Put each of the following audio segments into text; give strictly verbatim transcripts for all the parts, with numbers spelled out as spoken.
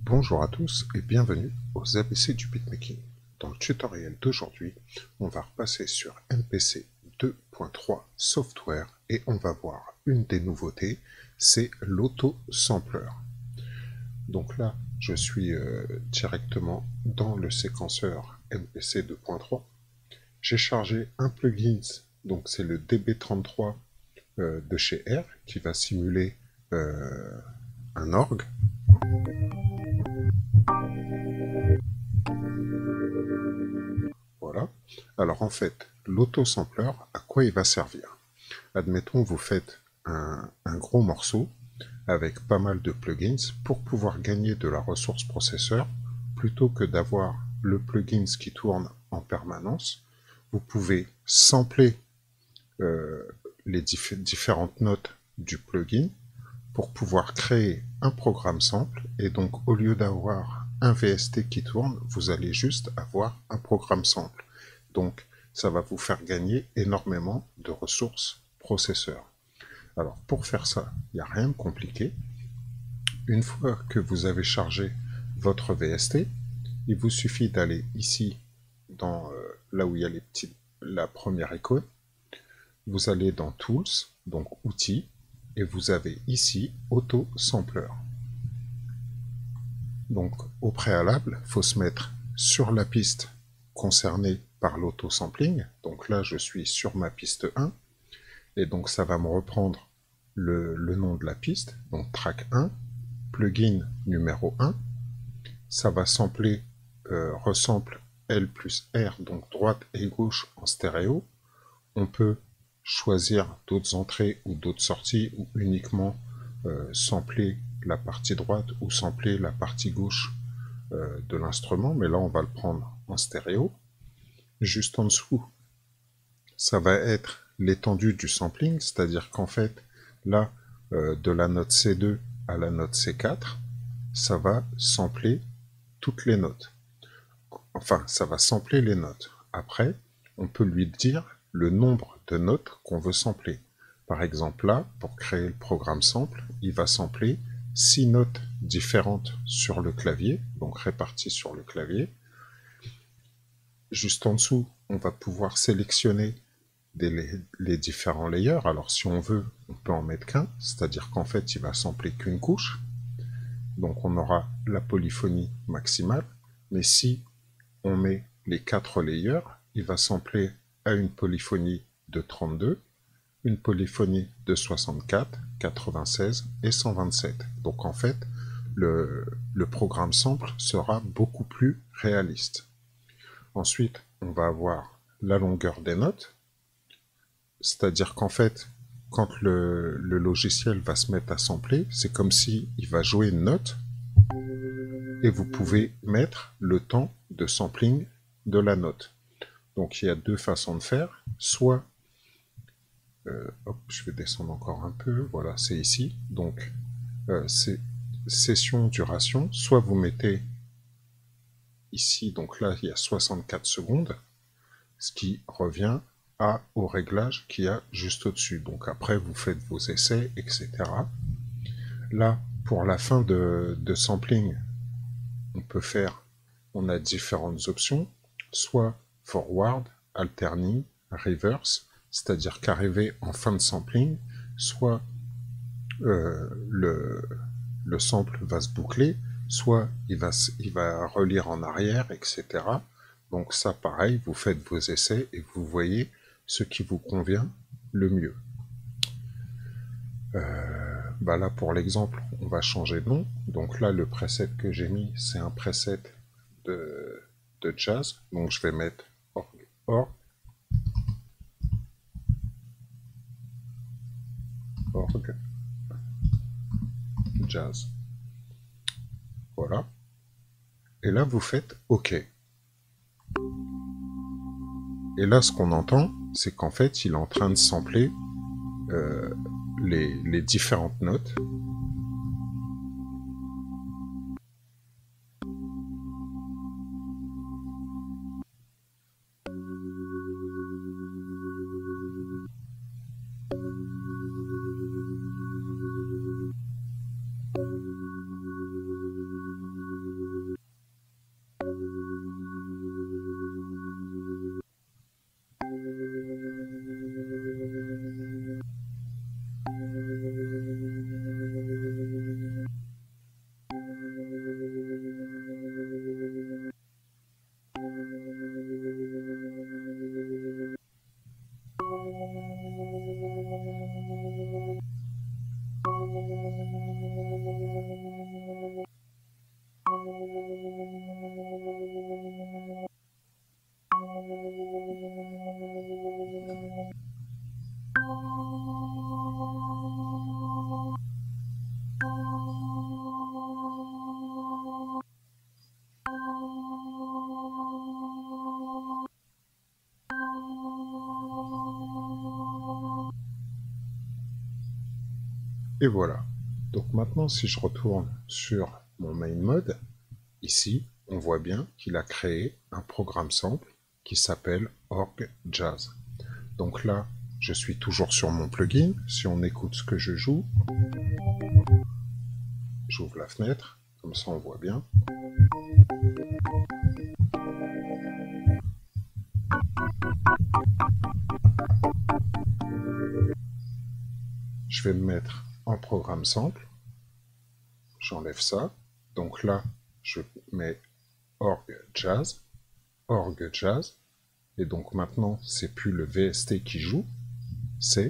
Bonjour à tous et bienvenue aux A B C du beatmaking. Dans le tutoriel d'aujourd'hui, on va repasser sur M P C deux point trois Software et on va voir une des nouveautés, c'est l'auto-sampler. Donc là, je suis euh, directement dans le séquenceur M P C deux point trois. J'ai chargé un plugin, donc c'est le D B trente-trois euh, de chez R qui va simuler euh, un orgue. Voilà. Alors en fait, l'auto-sampler, à quoi il va servir? Admettons, vous faites un, un gros morceau avec pas mal de plugins pour pouvoir gagner de la ressource processeur, plutôt que d'avoir le plugin qui tourne en permanence. Vous pouvez sampler euh, les diff différentes notes du plugin pour pouvoir créer un programme sample, et donc au lieu d'avoir un V S T qui tourne, vous allez juste avoir un programme sample. Donc ça va vous faire gagner énormément de ressources processeurs. Alors pour faire ça, il n'y a rien de compliqué. Une fois que vous avez chargé votre V S T, il vous suffit d'aller ici, dans euh, là où il y a les petits, la première icône. Vous allez dans Tools, donc Outils, et vous avez ici Auto Sampler. Donc au préalable, il faut se mettre sur la piste concernée par l'auto-sampling. Donc là, je suis sur ma piste un, et donc ça va me reprendre le, le nom de la piste, donc track un, plugin numéro un. Ça va sampler, euh, resample L plus R, donc droite et gauche en stéréo. On peut choisir d'autres entrées ou d'autres sorties, ou uniquement euh, sampler la partie droite ou sampler la partie gauche euh, de l'instrument, mais là on va le prendre en stéréo. Juste en dessous, ça va être l'étendue du sampling, c'est-à-dire qu'en fait, là, euh, de la note C deux à la note C quatre, ça va sampler toutes les notes. Enfin, ça va sampler les notes. Après, on peut lui dire le nombre de notes qu'on veut sampler. Par exemple, là, pour créer le programme sample, il va sampler six notes différentes sur le clavier, donc réparties sur le clavier. Juste en dessous, on va pouvoir sélectionner des, les, les différents layers. Alors si on veut, on peut en mettre qu'un, c'est-à-dire qu'en fait, il va sampler qu'une couche. Donc on aura la polyphonie maximale. Mais si on met les quatre layers, il va sampler à une polyphonie de trente-deux, une polyphonie de soixante-quatre, quatre-vingt-seize et cent vingt-sept. Donc en fait, le, le programme sample sera beaucoup plus réaliste. Ensuite, on va avoir la longueur des notes, c'est-à-dire qu'en fait, quand le, le logiciel va se mettre à sampler, c'est comme si il va jouer une note, et vous pouvez mettre le temps de sampling de la note. Donc il y a deux façons de faire, soit, euh, hop, je vais descendre encore un peu, voilà, c'est ici, donc euh, c'est session duration, soit vous mettez ici, donc là il y a soixante-quatre secondes, ce qui revient à, au réglage qu'il y a juste au-dessus. Donc après vous faites vos essais, et cetera. Là, pour la fin de, de sampling, on peut faire, on a différentes options, soit forward, alterning, reverse, c'est-à-dire qu'arrivé en fin de sampling, soit euh, le, le sample va se boucler, soit il va, il va relire en arrière, et cetera. Donc ça, pareil, vous faites vos essais et vous voyez ce qui vous convient le mieux. Euh, bah là, pour l'exemple, on va changer de nom. Donc là, le preset que j'ai mis, c'est un preset de, de jazz. Donc je vais mettre org, org, org jazz. Voilà. Et là, vous faites OK. Et là, ce qu'on entend, c'est qu'en fait, il est en train de sampler euh, les, les différentes notes. Et voilà. Donc maintenant, si je retourne sur mon main mode, ici, on voit bien qu'il a créé un programme sample qui s'appelle Org Jazz. Donc là, je suis toujours sur mon plugin. Si on écoute ce que je joue, j'ouvre la fenêtre, comme ça on voit bien. Je vais me mettre en programme sample. J'enlève ça. Donc là, je mets Org Jazz, Org Jazz. Et donc maintenant, c'est plus le V S T qui joue, c'est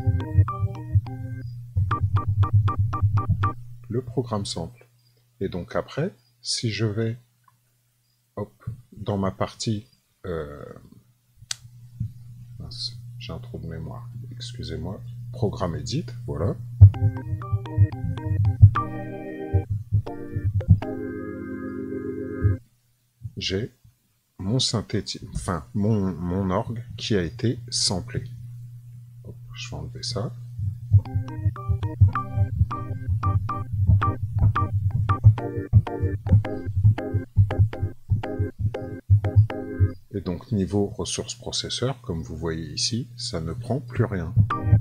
le programme sample. Et donc après, si je vais hop, dans ma partie... Euh, j'ai un trou de mémoire, excusez-moi. Programme Edit, voilà. J'ai mon synthétique, enfin mon, mon orgue qui a été samplé. Hop, je vais enlever ça. Et donc niveau ressources processeur, comme vous voyez ici, ça ne prend plus rien.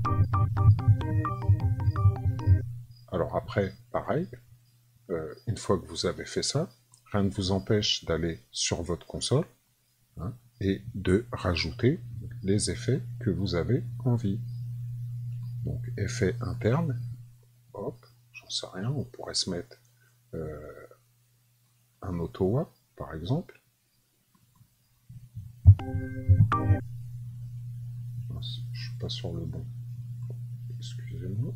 Alors après, pareil, euh, une fois que vous avez fait ça, rien ne vous empêche d'aller sur votre console hein, et de rajouter les effets que vous avez envie. Donc effet interne, hop, j'en sais rien, on pourrait se mettre euh, un auto-wah par exemple. Je suis pas sur le bon. Excusez-moi.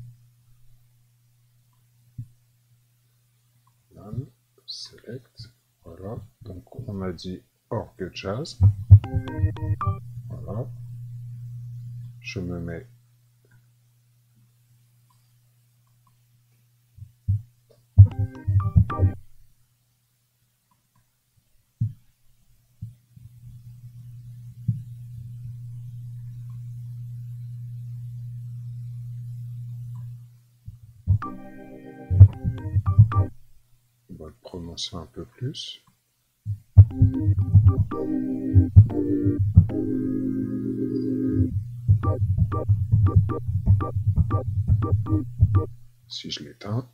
None, select. Voilà. Donc on a dit Org Jazz. Voilà. Je me mets on va le prononcer un peu plus. Si je l'éteins.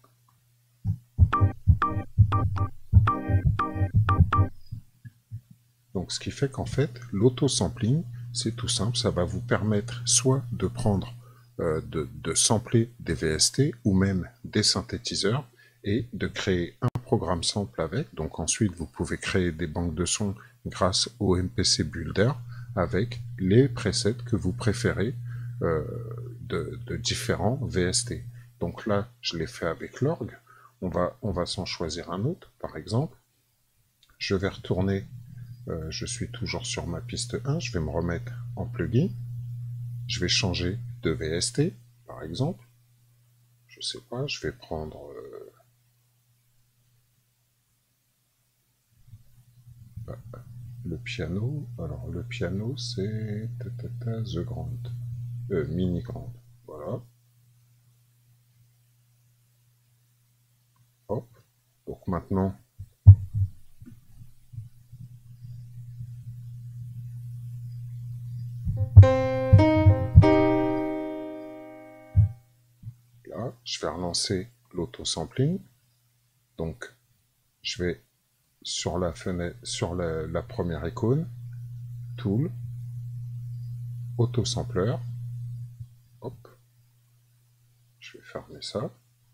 Donc ce qui fait qu'en fait, l'auto-sampling, c'est tout simple, ça va vous permettre soit de prendre, euh, de, de sampler des V S T ou même des synthétiseurs et de créer un programme sample avec. Donc ensuite, vous pouvez créer des banques de sons grâce au M P C Builder avec les presets que vous préférez euh, de, de différents V S T. Donc là, je l'ai fait avec l'orgue. On va, on va s'en choisir un autre, par exemple. Je vais retourner, euh, je suis toujours sur ma piste un, je vais me remettre en plugin. Je vais changer de V S T, par exemple. Je sais pas, je vais prendre... Euh, le piano. Alors, le piano, c'est The Grand. Euh, Mini Grand. Voilà. Hop. Donc maintenant... Là, je vais relancer l'auto-sampling. Donc, je vais sur la fenêtre, sur la, la première icône, Tool, Auto-sampler. Hop. Je vais fermer ça.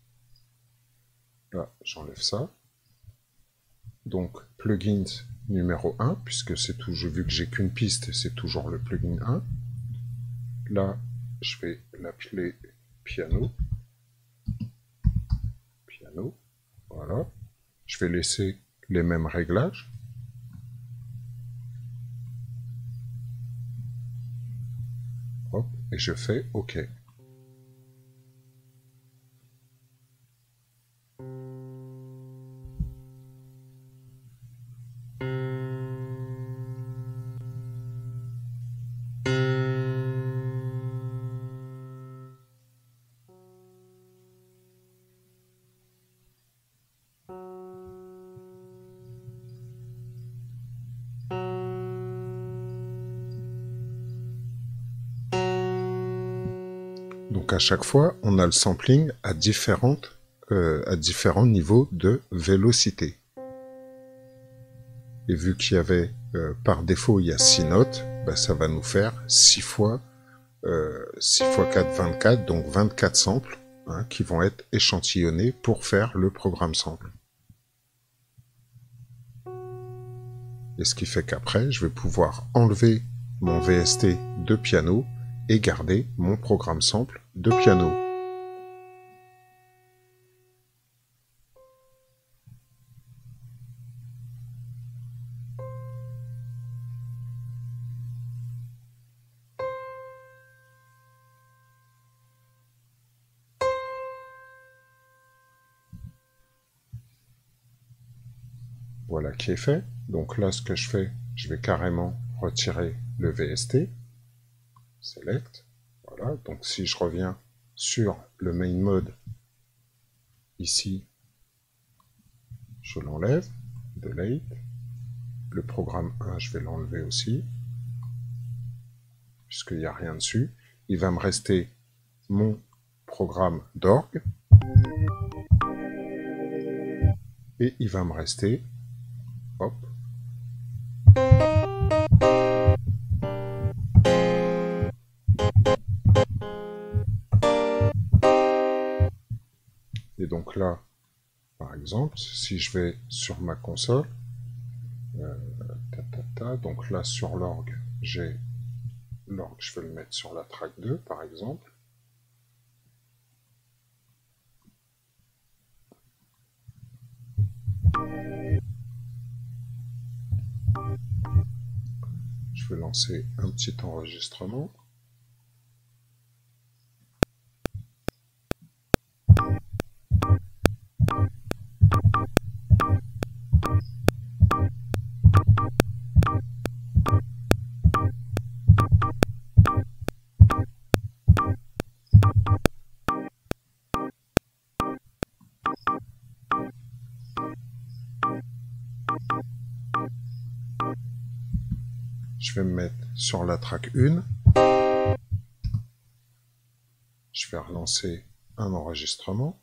Là, j'enlève ça. Donc, plugins numéro un, puisque c'est toujours, vu que j'ai qu'une piste, c'est toujours le plugin un. Là, je vais l'appeler piano. Piano. Voilà. Je vais laisser les mêmes réglages. Hop, et je fais OK. Donc à chaque fois, on a le sampling à, différentes, euh, à différents niveaux de vélocité. Et vu qu'il y avait, euh, par défaut, il y a six notes, bah, ça va nous faire six fois, euh, six fois quatre, vingt-quatre, donc vingt-quatre samples hein, qui vont être échantillonnés pour faire le programme sample. Et ce qui fait qu'après, je vais pouvoir enlever mon V S T de piano et garder mon programme sample de piano. Voilà qui est fait. Donc là, ce que je fais, je vais carrément retirer le V S T. Select. Voilà. Donc si je reviens sur le main mode, ici, je l'enlève. Delete. Le programme un, je vais l'enlever aussi, puisqu'il n'y a rien dessus. Il va me rester mon programme d'orgue. Et il va me rester, hop, et donc là, par exemple, si je vais sur ma console, euh, ta, ta, ta, donc là sur l'orgue, j'ai l'orgue, je vais le mettre sur la track deux par exemple. Je vais lancer un petit enregistrement. Je vais me mettre sur la track un. Je vais relancer un enregistrement.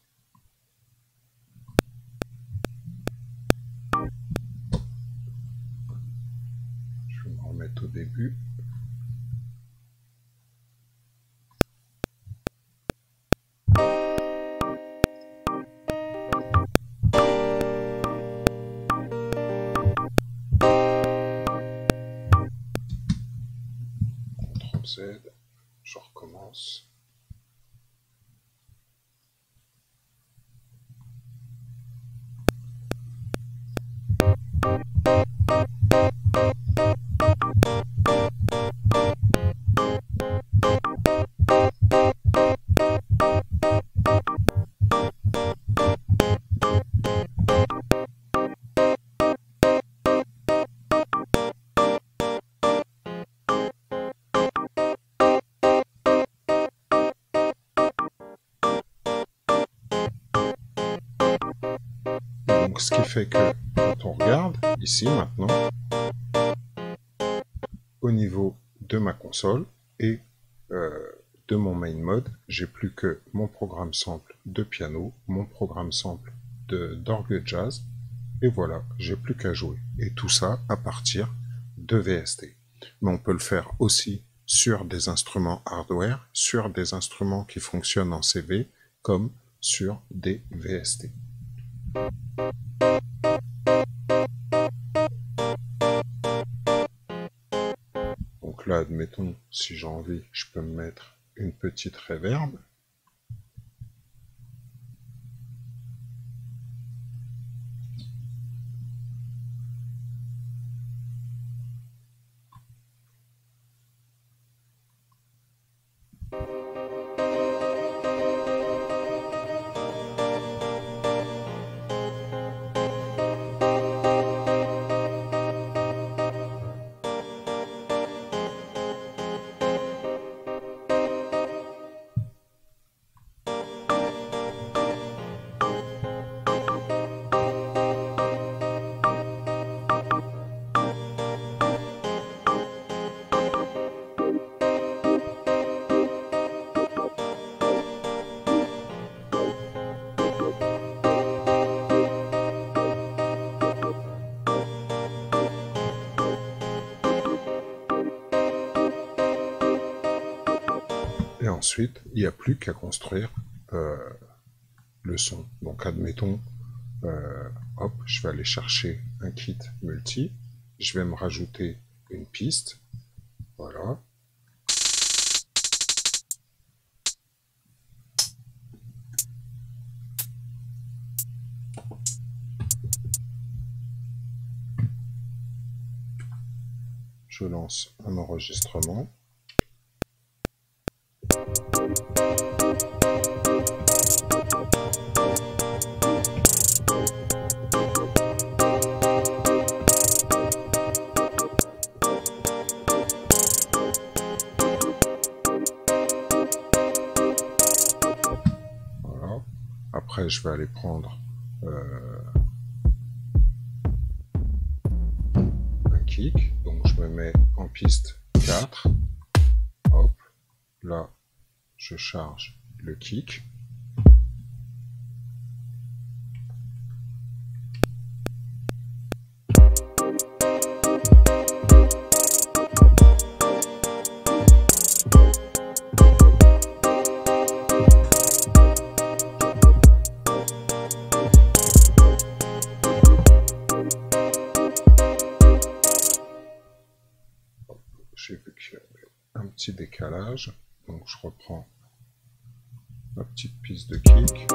Je vais me remettre au début. contrôle Z, je recommence. Donc ce qui fait que quand on regarde ici maintenant, au niveau de ma console et euh, de mon main mode, j'ai plus que mon programme sample de piano, mon programme sample d'orgue jazz, et voilà, j'ai plus qu'à jouer. Et tout ça à partir de V S T. Mais on peut le faire aussi sur des instruments hardware, sur des instruments qui fonctionnent en C V, comme sur des V S T. Donc là, admettons, si j'ai envie, je peux me mettre une petite reverb. ensuite, il n'y a plus qu'à construire euh, le son. Donc admettons, euh, hop, je vais aller chercher un kit multi, je vais me rajouter une piste, voilà. Je lance un enregistrement. Voilà. Après, je vais aller prendre euh, un kick. Donc, je me mets en piste quatre. Hop. Là, je charge le kick. J'ai vu qu'il y avait un petit décalage, donc je reprends ma petite piste de kick.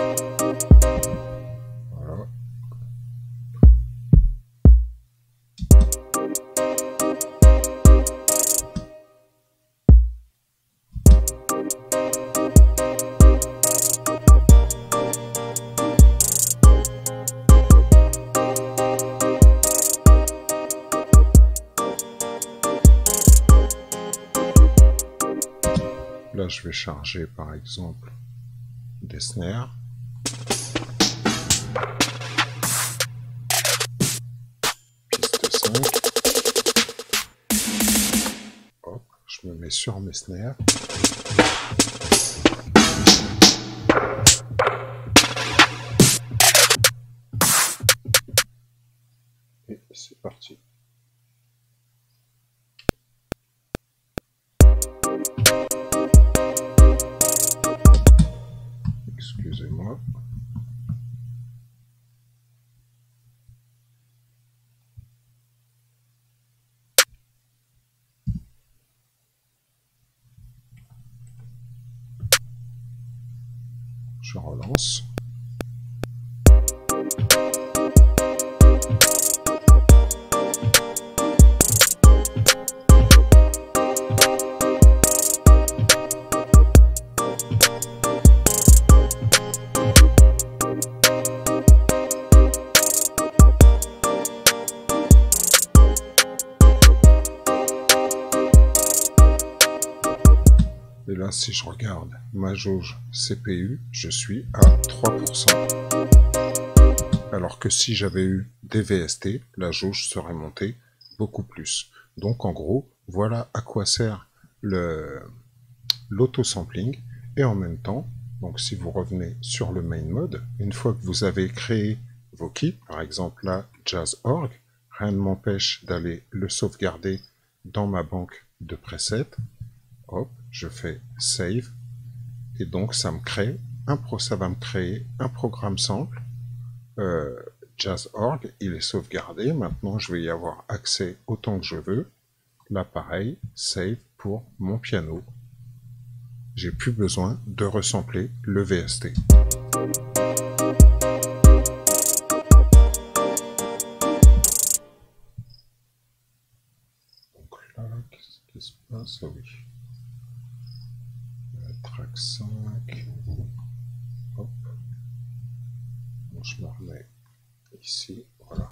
Voilà. Là, je vais charger par exemple des snares. Piste cinq. Hop, je me mets sur mes snares. Et c'est parti. Excusez-moi. Je relance. Et là, si je regarde ma jauge C P U, je suis à trois pour cent. Alors que si j'avais eu des V S T, la jauge serait montée beaucoup plus. Donc en gros, voilà à quoi sert le l'auto-sampling. Et en même temps, donc si vous revenez sur le main mode, une fois que vous avez créé vos kits, par exemple là, Jazz.org, rien ne m'empêche d'aller le sauvegarder dans ma banque de presets. Hop, je fais Save, et donc ça me crée un pro, ça va me créer un programme sample. Euh, Jazz.org, il est sauvegardé. Maintenant, je vais y avoir accès autant que je veux. Là, pareil, Save pour mon piano. J'ai plus besoin de resampler le V S T. Donc là, qu'est-ce qui se passe? Ah oui. Track cinq. Hop. Bon, je me remets ici. Voilà.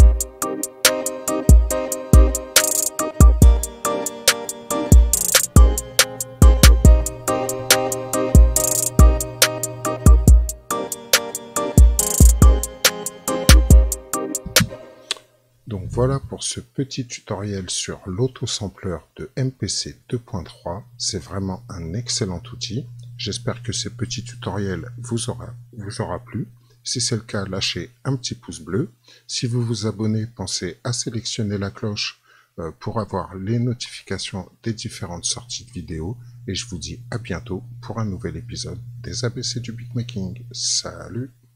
Donc voilà pour ce petit tutoriel sur l'autosampleur de M P C deux point trois. C'est vraiment un excellent outil. J'espère que ce petit tutoriel vous aura, vous aura plu. Si c'est le cas, lâchez un petit pouce bleu. Si vous vous abonnez, pensez à sélectionner la cloche pour avoir les notifications des différentes sorties de vidéos. et je vous dis à bientôt pour un nouvel épisode des A B C du beatmaking. Salut!